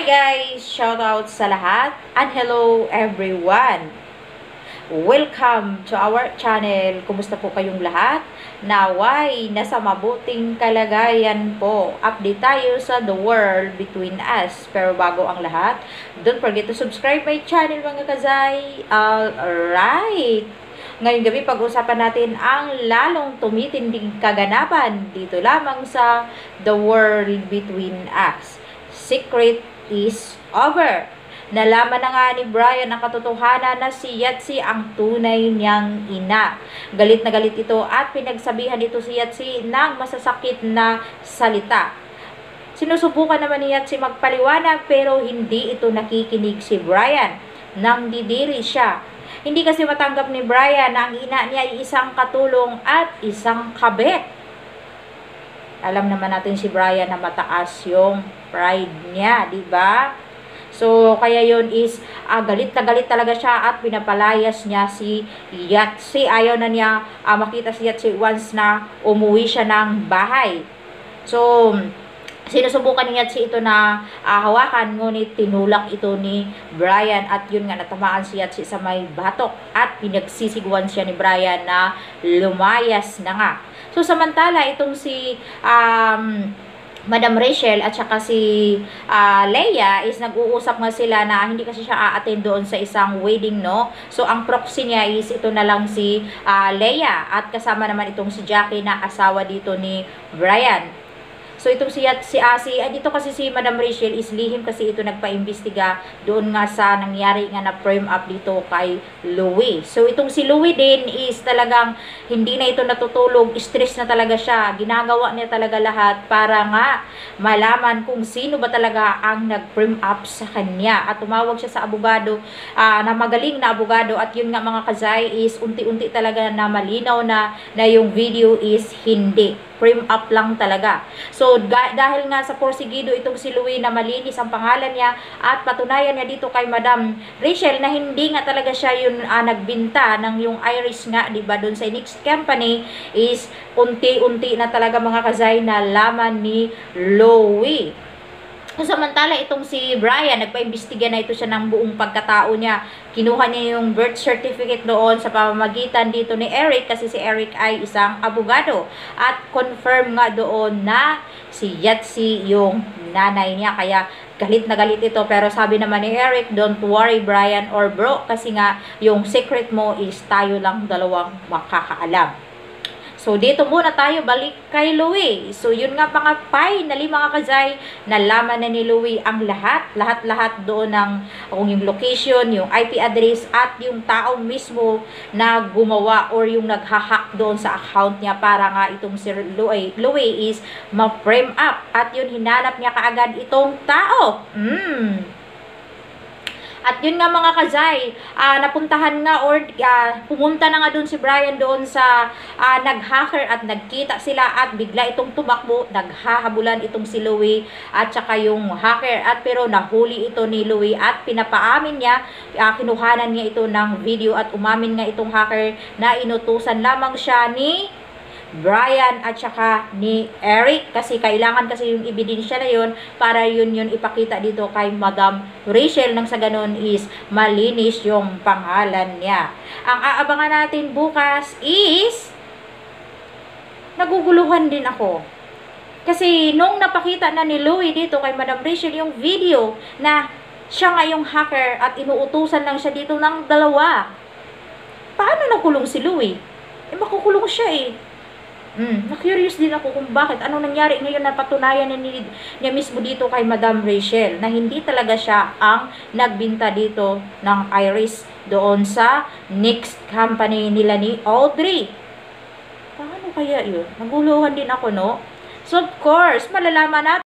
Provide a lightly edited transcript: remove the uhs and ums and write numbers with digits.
guys! Shoutout sa lahat and hello everyone! Welcome to our channel. Kumusta po kayong lahat? Naway, nasa mabuting kalagayan po. Update tayo sa the world between us. Pero bago ang lahat, don't forget to subscribe my channel mga kazay. Alright! Ngayong gabi, pag-usapan natin ang lalong tumitinding kaganapan dito lamang sa the world between us. Secret is over. Nalaman na nga ni Brian ang katotohanan na si Yatsi ang tunay niyang ina. Galit na galit ito at pinagsabihan ito si Yatsi ng masasakit na salita. Sinusubukan naman ni Yatsi magpaliwanag pero hindi ito nakikinig si Brian. Nang didiri siya. Hindi kasi matanggap ni Brian na ang ina niya ay isang katulong at isang kabit. Alam naman natin si Brian na mataas yung pride niya, di ba? So, kaya yun is, galit na galit talaga siya at pinapalayas niya si Yatsi. Ayaw na niya makita si Yatsi once na umuwi siya ng bahay. So, sinusubukan ni Yatsi ito na hawakan, ngunit tinulak ito ni Brian at yun nga, natamaan si Yatsi sa may batok at pinagsisiguan siya ni Brian na lumayas na nga. So, samantala, itong si Madam Rachel at saka si Leia is nag-uusap nga sila na hindi kasi siya a-attend doon sa isang wedding, no? So, ang proxy niya is ito na lang si Leia at kasama naman itong si Jackie na asawa dito ni Brian. So, itong dito kasi si Madam Rachel is lihim kasi ito nagpa-imbestiga doon nga sa nangyari nga na frame up dito kay Louie. So, itong si Louie din is talagang hindi na ito natutulog, stress na talaga siya. Ginagawa niya talaga lahat para nga malaman kung sino ba talaga ang nag-frame up sa kanya. At tumawag siya sa abogado, na magaling na abogado at yun nga mga kazay is unti-unti talaga na malinaw na yung video is hindi. Frame up lang talaga. So, dahil nga sa porsigido itong si Louie na malinis ang pangalan niya at patunayan niya dito kay Madam Rachel na hindi nga talaga siya yung nagbinta ng yung iris nga, diba, doon sa next company is unti-unti na talaga mga kazay na laman ni Louie. Samantala, itong si Brian, nagpa-imbestiga na ito siya ng buong pagkatao niya. Kinuha niya yung birth certificate doon sa pamamagitan dito ni Eric kasi si Eric ay isang abogado. At confirm nga doon na si Yatsi yung nanay niya. Kaya galit na galit ito. Pero sabi naman ni Eric, don't worry Brian or bro kasi nga yung secret mo is tayo lang dalawang makakaalam. So, dito muna tayo balik kay Louie. So, yun nga mga finally mga kazay, nalaman na ni Louie ang lahat doon ng yung location, yung IP address at yung tao mismo na gumawa or yung naghahack doon sa account niya para nga itong si Louie is ma-frame up. At yun, hinanap niya kaagad itong tao. At yun nga mga kazay, napuntahan nga or pumunta na nga doon si Brian doon sa nag-hacker at nagkita sila at bigla itong tumakbo, naghahabulan itong si Louie at saka yung hacker at pero nahuli ito ni Louie at pinapaamin niya, kinuhanan niya ito ng video at umamin nga itong hacker na inutusan lamang siya ni Brian at saka ni Eric kasi kailangan kasi yung ebidensya na yun para yun ipakita dito kay Madam Rachel nang sa ganun is malinis yung pangalan niya. Ang aabangan natin bukas is naguguluhan din ako. Kasi nung napakita na ni Louie dito kay Madam Rachel yung video na siya nga yung hacker at inuutusan lang siya dito ng dalawa. Paano nakulong si Louie? Makukulong siya eh. Na-curious din ako kung bakit. Anong nangyari ngayon na patunayan niya mismo dito kay Madam Rachel na hindi talaga siya ang nagbinta dito ng iris doon sa next company nila ni Audrey. Paano kaya yun? Naguluhan din ako, no? So, of course, malalaman natin